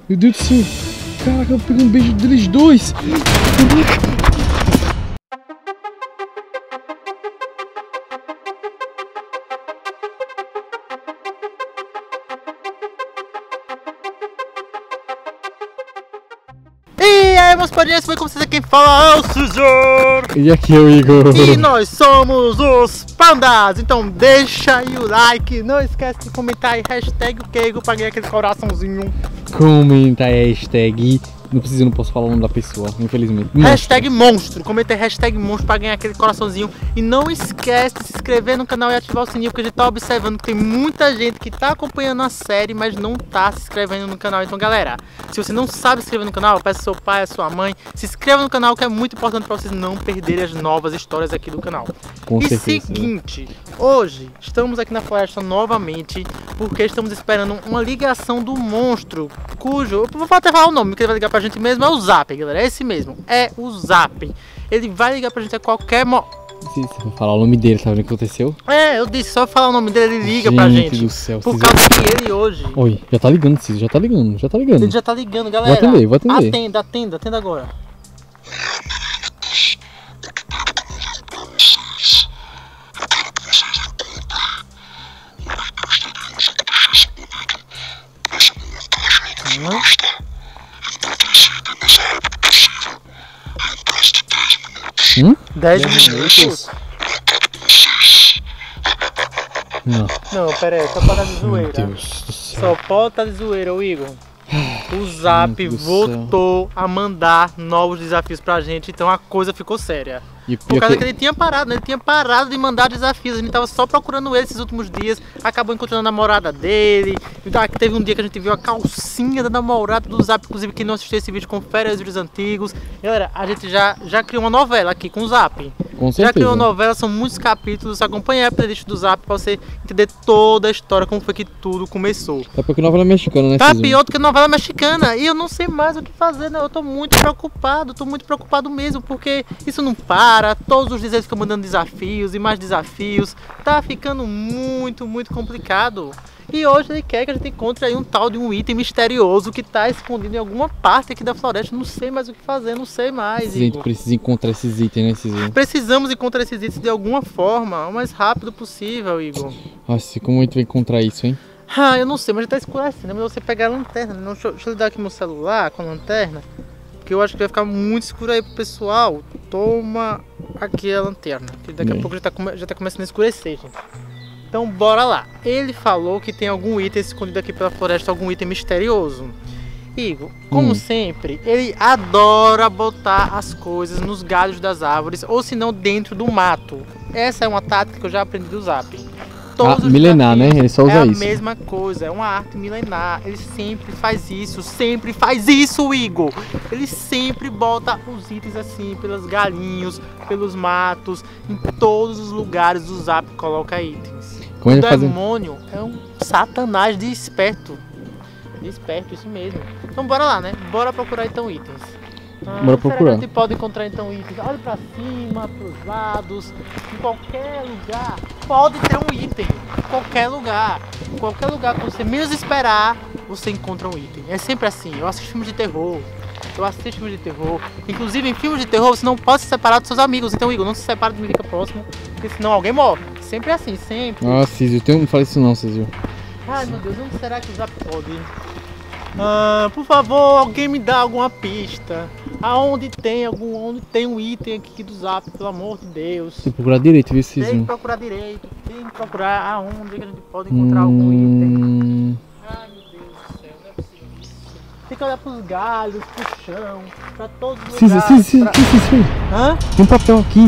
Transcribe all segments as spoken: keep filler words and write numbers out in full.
Meu Deus do céu. Caraca, eu peguei um beijo deles dois. E aí, meus padrinhos, foi como vocês quem fala é o César. E aqui é o Igor. E nós somos os Pandas. Então deixa aí o like, não esquece de comentar aí hashtag o Keigo pra ganhar aquele coraçãozinho. Comenta a hashtag. Não precisa, não posso falar o nome da pessoa, infelizmente. Monstro. Hashtag monstro, comenta aí hashtag monstro pra ganhar aquele coraçãozinho. E não esquece de se inscrever no canal e ativar o sininho, porque a gente tá observando que tem muita gente que tá acompanhando a série, mas não tá se inscrevendo no canal. Então galera, se você não sabe se inscrever no canal, peça ao seu pai, à sua mãe, se inscreva no canal, que é muito importante pra vocês não perderem as novas histórias aqui do canal. Com e certeza. seguinte, hoje estamos aqui na floresta novamente, porque estamos esperando uma ligação do monstro, cujo, eu vou até falar o nome, que ele vai ligar pra gente mesmo, é o Zap, galera, é esse mesmo, é o Zap. Ele vai ligar pra gente a qualquer momento. Se você falar o nome dele, sabe o que aconteceu? É, eu disse, só falar o nome dele, ele liga gente pra gente. Do céu, por Císio. causa que ele hoje... Oi, já tá ligando, Císio, já tá ligando, já tá ligando. Ele já tá ligando, galera. Vou atender, vou atender. Atenda, atenda, atenda agora. Hum? Hum? dez dez minutos? Não. Não, pera aí, só pode estar de Meu zoeira. Deus do céu. Só pode estar de zoeira, o Igor. O Zap Meu Deus do voltou a mandar novos desafios pra gente, então a coisa ficou séria. E Por pior causa que- que ele tinha parado, né? Ele tinha parado de mandar desafios. A gente tava só procurando ele esses últimos dias. Acabou encontrando a namorada dele. Então, aqui teve um dia que a gente viu a calcinha da namorada do Zap. Inclusive, quem não assistiu esse vídeo, confere os vídeos antigos. Galera, a gente já, já criou uma novela aqui com o Zap. Com Já criou certeza. uma novela, são muitos capítulos. Acompanhe a playlist do Zap pra você entender toda a história, como foi que tudo começou. É porque novela mexicana, né, Tá Císio? pior do que novela mexicana. E eu não sei mais o que fazer, né? Eu tô muito preocupado, tô muito preocupado mesmo, porque isso não para. Todos os dias eles ficam mandando desafios e mais desafios. Tá ficando muito, muito complicado. E hoje ele quer que a gente encontre aí um tal de um item misterioso que tá escondido em alguma parte aqui da floresta. Não sei mais o que fazer, não sei mais. A gente Igor. precisa encontrar esses itens, né, Císio? Precisamos encontrar esses itens de alguma forma, o mais rápido possível, Igor. Nossa, como a gente vai encontrar isso, hein? Ah, eu não sei, mas já tá escurecendo. É melhor você pegar a lanterna. Não, deixa, eu- deixa eu ligar aqui meu celular com a lanterna, porque eu acho que vai ficar muito escuro aí pro pessoal. Toma aqui a lanterna, que daqui a Bem. pouco já tá, come- já tá começando a escurecer, gente. Então bora lá. Ele falou que tem algum item escondido aqui pela floresta, algum item misterioso. Igor, como Hum. sempre, ele adora botar as coisas nos galhos das árvores, ou se não dentro do mato. Essa é uma tática que eu já aprendi do Zap. Ah, milenar, né? Ele só usa é a isso. mesma coisa, é uma arte milenar. Ele sempre faz isso, sempre faz isso, Igor. Ele sempre bota os itens assim, pelos galinhos, pelos matos, em todos os lugares o Zap coloca itens. Como O ele faz? demônio é um satanás de esperto. De esperto, isso mesmo. Então bora lá, né? Bora procurar então itens. Ah, Bora será procurar. que a gente pode encontrar então itens? Olha pra cima, pros lados, em qualquer lugar. Pode ter um item. Em qualquer lugar. Em qualquer lugar que você menos esperar, você encontra um item. É sempre assim. Eu assisto filmes de terror. Eu assisto filmes de terror. Inclusive em filmes de terror você não pode se separar dos seus amigos. Então, Igor, não se separa de mim, fica próximo. Porque senão alguém morre. Sempre assim, sempre. Ah, Císio, tem um- não fala isso não, Císio. Ai meu Deus, onde será que o Zap pode? Ah, por favor, alguém me dá alguma pista. Aonde tem algum, onde tem um item aqui do Zap, pelo amor de Deus. Tem que procurar direito, viu, Tem que Císio? procurar direito, tem que procurar aonde que a gente pode encontrar algum item. Hum... Ai meu Deus do céu, não é possível isso. Tem que olhar pros galhos, pro chão, pra todos os Císio, lugares. Císio, Císio, pra- Císio, Císio. Hã? Tem um papel aqui.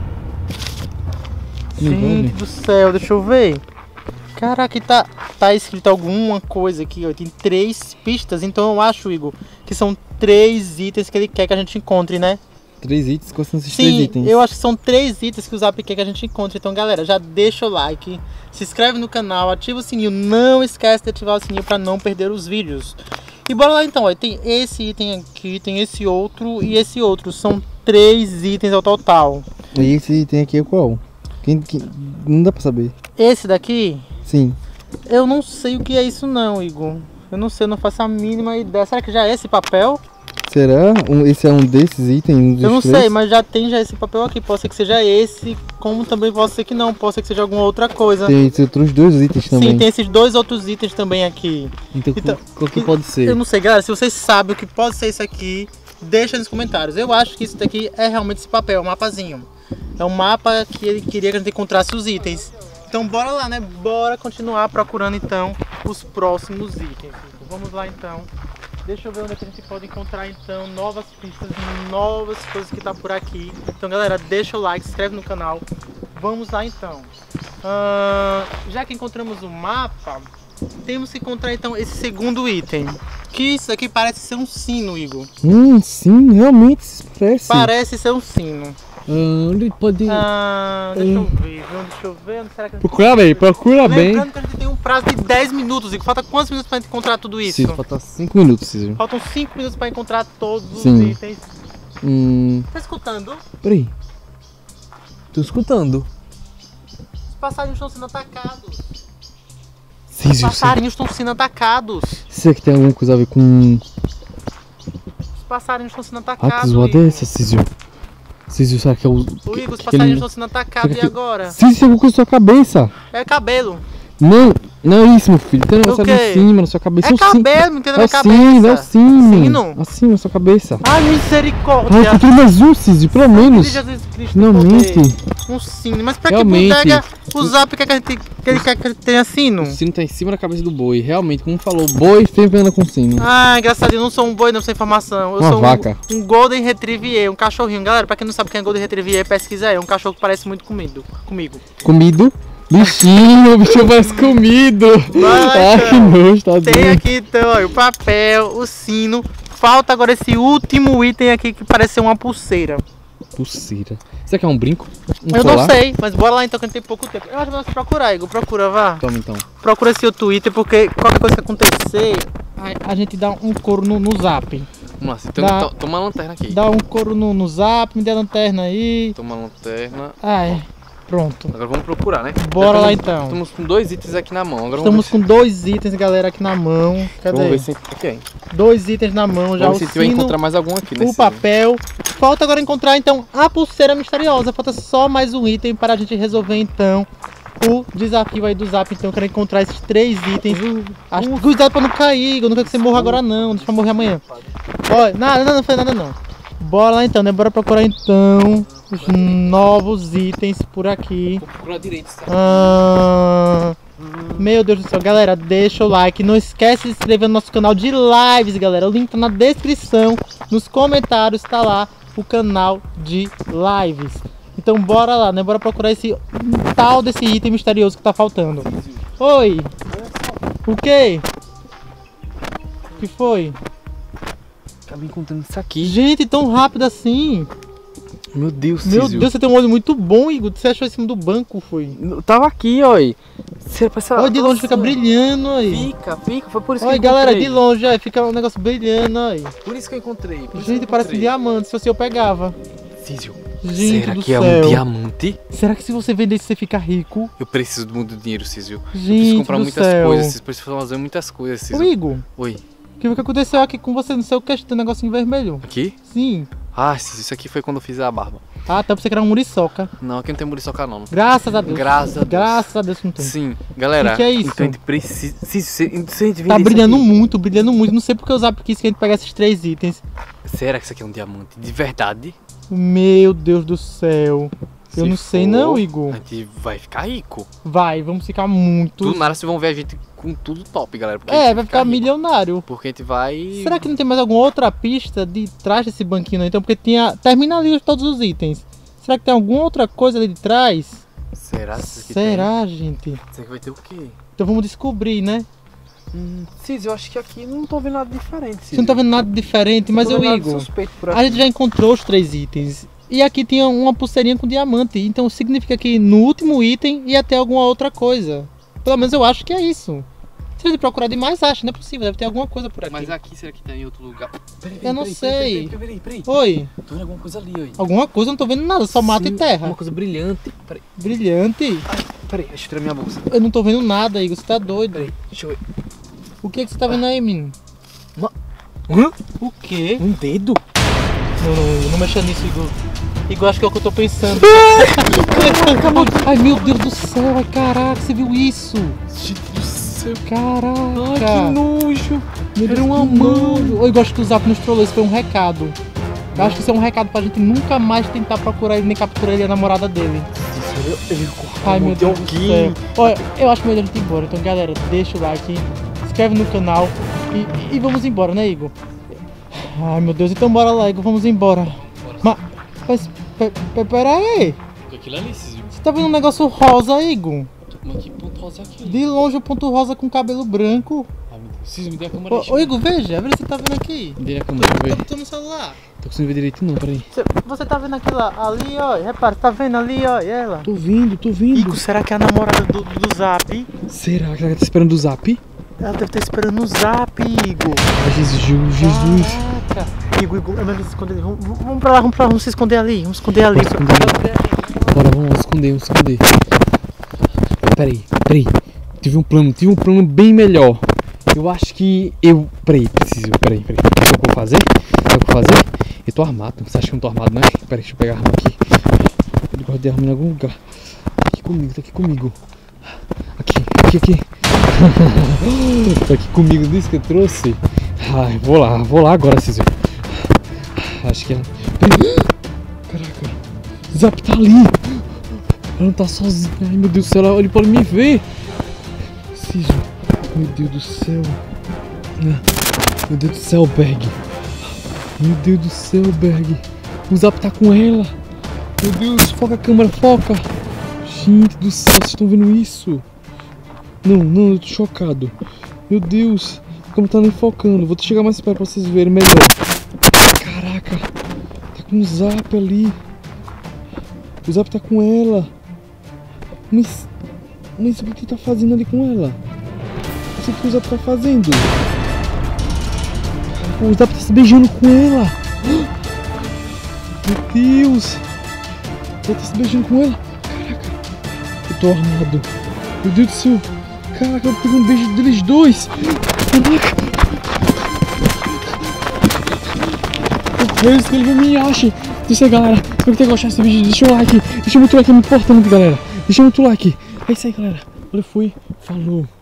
Não Gente vale? do céu, deixa eu ver. Caraca, aqui tá, tá escrito alguma coisa aqui, ó. Tem três pistas, então eu acho, Igor, que são três itens que ele quer que a gente encontre, né? Três itens, quais são esses três Sim, itens? eu acho que são três itens que o Zap quer que a gente encontre. Então, galera, já deixa o like, se inscreve no canal, ativa o sininho. Não esquece de ativar o sininho para não perder os vídeos. E bora lá então, ó. Tem esse item aqui, tem esse outro e esse outro. São três itens ao total. E esse item aqui é qual? Quem, quem... Não dá pra saber. Esse daqui, Sim. eu não sei o que é isso não, Igor. Eu não sei, eu não faço a mínima ideia. Será que já é esse papel? Será? Um, esse é um desses itens? Um dos Eu não três? sei, mas já tem já esse papel aqui. Pode ser que seja esse, como também pode ser que não. Pode ser que seja alguma outra coisa. Tem esses outros dois itens também. Sim, tem esses dois outros itens também aqui. Então, Então, qual que pode ser? Eu não sei, galera. Se vocês sabem o que pode ser isso aqui, deixa nos comentários. Eu acho que isso daqui é realmente esse papel, é um mapazinho. É um mapa que ele queria que a gente encontrasse os itens. Então bora lá, né? Bora continuar procurando então os próximos itens. Vamos lá então. Deixa eu ver onde é que a gente pode encontrar então novas pistas, novas coisas que tá por aqui. Então galera, deixa o like, se inscreve no canal. Vamos lá então. Uh, já que encontramos o mapa, temos que encontrar então esse segundo item. Que isso aqui parece ser um sino, Igor. Hum, sim, realmente parece. Parece ser um sino. Ah, onde pode... Ah, deixa eu ver, viu? Deixa eu ver. Onde será que a gente Procura bem, procura bem. Lembrando que a gente tem um prazo de dez minutos, Igor. Falta quantos minutos pra gente encontrar tudo isso? Sim, falta cinco minutos, Císio. Faltam cinco minutos pra encontrar todos os Sim. itens. Hum... Tá escutando? Peraí. Tô escutando. Os passarinhos estão sendo atacados. Os Císio, passarinhos estão sendo atacados. será que tem alguma coisa a ver com... Os passarinhos estão sendo Ah, atacados. que zoada é Igor. essa, Císio? Císio, será que é o... O Igor, os que- passarinhos aquele- estão sendo atacados. E agora? Císio, tem alguma coisa na sua cabeça. É cabelo. Não, não é isso, meu filho. Tem um negócio O ali quê? em cima, na sua cabeça. É o sim- cabelo, não entendo É na o minha sino, é o cabeça. sino. Sino? Assim, na sua cabeça. Ai, misericórdia. Ah, encontrei mais um, Císio, pelo menos. Jesus Cristo, Finalmente. poder. Um sino. Mas pra Realmente. que bodega o Zap quer que, a gente, que ele quer que tenha sino? O sino tá em cima da cabeça do boi. Realmente, como falou, boi sempre anda com sino. Ah, engraçado, eu não sou um boi, não sei informação. Eu Uma sou um- vaca. Um, Golden Retriever, um cachorrinho. Galera, pra quem não sabe quem é Golden Retriever, pesquisa aí. É um cachorro que parece muito comido, comigo. Comido. Bichinho, o bichinho parece comido. Vai, Ah, que então. nojo, tá Tem doido. aqui então ó, o papel, o sino. Falta agora esse último item aqui que parece ser uma pulseira. Pulseira. Será que é um brinco? Um eu colar? não sei, mas bora lá então que a gente tem pouco tempo. Eu acho melhor você procurar, Igor. Procura, vá. Toma então. Procura esse outro Twitter, porque qualquer coisa que acontecer, a, a gente dá um couro no, no zap. Vamos lá, então, Dá- to- toma a lanterna aqui. Dá um couro no, no zap, me dê a lanterna aí. Toma a lanterna. Ai, pronto. Agora vamos procurar, né? Bora Já lá estamos- então. Estamos com dois itens aqui na mão. Agora Estamos vamos com dois itens, galera, aqui na mão. ver, Cadê? vamos ver se aqui é. Dois itens na mão, já Vamos o ver se a gente vai sino, encontrar mais algum aqui, né? o papel. Falta agora encontrar então a pulseira misteriosa. Falta só mais um item para a gente resolver então o desafio aí do Zap. Então eu quero encontrar esses três itens. Acho que cuidado pra não cair, eu não quero que você morra agora não. Deixa eu morrer amanhã. Olha, nada, não, não foi nada não. Bora lá então, né? Bora procurar então os novos itens por aqui. Vou procurar direito, tá? Ah, meu Deus do céu, galera, deixa o like. Não esquece de se inscrever no nosso canal de lives, galera. O link tá na descrição, nos comentários tá lá o canal de lives. Então bora lá, né? Bora procurar esse tal desse item misterioso que tá faltando. Oi! O quê? O que foi? Acabei encontrando isso aqui. Gente, tão rápido assim. Meu Deus, Meu Císio. Deus, você tem um olho muito bom, Igor. Você achou em cima do banco, foi? Tava aqui, ó. Você parece... Olha, de longe Nossa. fica brilhando aí. Fica, fica. Foi por isso Olha, que eu galera, encontrei. de longe, aí, fica um negócio brilhando aí. Por isso que eu encontrei. por isso Gente, que eu parece um encontrei. diamante, se fosse eu pegava. Císio, Gente será do que é céu. um diamante? Será que se você vender isso, você fica rico? Eu preciso do mundo do dinheiro, Císio. Eu preciso Gente comprar do muitas céu. coisas. Vocês precisam fazer muitas coisas, Ô, Císio. Igor, Oi. o que foi que aconteceu aqui com você no seu queixo? Tem um negocinho vermelho. Aqui? Sim. Ah, Císio, isso aqui foi quando eu fiz a barba. Ah, tá, você que era um muriçoca. Não, aqui não tem muriçoca não. Graças a Deus. Graças a Deus. Graças a Deus que não tem. Sim, galera. Que que é isso? Então a gente precisa. Se, se, se a gente Tá vender brilhando isso aqui- muito, brilhando muito. Não sei porque o Zap quis que a gente pegasse esses três itens. Será que isso aqui é um diamante de verdade? Meu Deus do céu. Eu Se não sei for, não, Igor. A gente vai ficar rico. Vai, vamos ficar muito... Do nada vocês vão ver a gente com tudo top, galera. porque a É, gente vai ficar rico. milionário. Porque a gente vai. Será que não tem mais alguma outra pista de trás desse banquinho, então? Porque tinha... Termina ali todos os itens. Será que tem alguma outra coisa ali de trás? Será que isso aqui Será, gente? tem? Será que vai ter o quê? Então vamos descobrir, né? Hum, Císio, eu acho que aqui não tô vendo nada diferente. Você não tá vendo nada diferente, mas eu, Igor, Suspeito por aqui. a gente já encontrou os três itens. E aqui tinha uma pulseirinha com diamante. Então significa que no último item ia ter alguma outra coisa. Pelo menos eu acho que é isso. Se a gente procurar demais, acho, não é possível. Deve ter alguma coisa por aqui. Mas aqui, será que tá em outro lugar? Peraí, Eu não peraí, sei. Peraí, peraí, peraí. Oi, Tô vendo alguma coisa ali, oi. alguma coisa, eu não tô vendo nada, só mato e Sim, terra. Uma coisa brilhante. Peraí, Brilhante. peraí, deixa eu tirar minha bolsa. Eu não tô vendo nada, Igor, você tá doido. Peraí, deixa eu ver. O que, que você tá vendo aí, menino? Uma... Hã? O quê? Um dedo? Não, não, não mexa nisso, Igor. Igor, acho que é o que eu tô pensando. Ai, meu Deus do céu, ai, caraca, você viu isso? Gente do céu. Caraca. Ai, que nojo. Meu Deus, Era uma que mão. nojo. Eu gosto que o Zap nos trollou, isso foi um recado. Eu acho que isso é um recado pra gente nunca mais tentar procurar ele, nem capturar ele e a namorada dele. Ele, ele Ai, meu de Deus do céu. Olha, eu acho melhor a gente ir embora. Então, galera, deixa o like, se inscreve no canal e, e vamos embora, né, Igor? Ai, meu Deus. Então, bora lá, Igor. Vamos embora. Mas, mas pe- pe- pera aí. Aquilo ali, Císio. Você tá vendo um negócio rosa, Igor? Mas que ponto rosa é aquilo? De longe, o ponto rosa com cabelo branco. Ai, meu Deus. Císio, me dê a câmera. Ô, ô Igor, veja. Vê se você tá vendo aqui. Me dê a câmera, deixa eu ver. Tô no celular. Tô conseguindo ver direito não, peraí. Você, você tá vendo aquilo ali, ó? Repara, tá vendo ali, ó? E ela? Tô vindo, tô vindo. Igor, será que é a namorada do, do Zap? Será que ela tá esperando o zap? Ela deve estar esperando o Zap, Igor. Ai, Jesus, Jesus. Caraca. Igor, Igor, é melhor se esconder ali. Vamos, vamos pra lá, vamos pra lá, vamos se esconder ali. Vamos esconder ali. Vamos esconder Bora, vamos esconder, vamos esconder. Peraí, peraí. Tive um plano, tive um plano bem melhor. Eu acho que eu... Peraí, preciso, peraí, peraí. O que eu vou fazer? O que eu vou fazer? Eu tô armado, você acha que eu não tô armado, não é? Peraí, deixa eu pegar a arma aqui. Ele gosta de arma em algum lugar. Tá aqui comigo, tá aqui comigo. Aqui, aqui, aqui. Tá aqui comigo, disso que eu trouxe. Ai, vou lá, vou lá agora, Císio. Acho que ela... Peraí. Caraca, Zap tá ali. Ela não tá sozinha. Ai, meu Deus do céu, ele pode me ver. Císio, meu Deus do céu. Meu Deus do céu, Berg. Meu Deus do céu, Berg. O Zap tá com ela. Meu Deus, foca a câmera, foca. Gente do céu, vocês estão vendo isso? Não, não, eu tô chocado. Meu Deus, a câmera tá nem focando. Vou chegar mais perto pra vocês verem melhor. Caraca, tá com o Zap ali. O Zap tá com ela. Mas, mas o que ele tá fazendo ali com ela? Não sei o que o Zap tá fazendo. O Zap tá se beijando com ela. Meu Deus. Ele tá se beijando com ela. Caraca. Eu tô armado. Meu Deus do céu. Caraca, eu peguei um beijo deles dois. Caraca. Eu espero que ele me ache. Isso aí, galera. Espero que tenha gostado desse vídeo. Deixa o like. Deixa muito like, é muito importante, galera. Deixa muito like. É isso aí, galera. Olha, fui. Falou.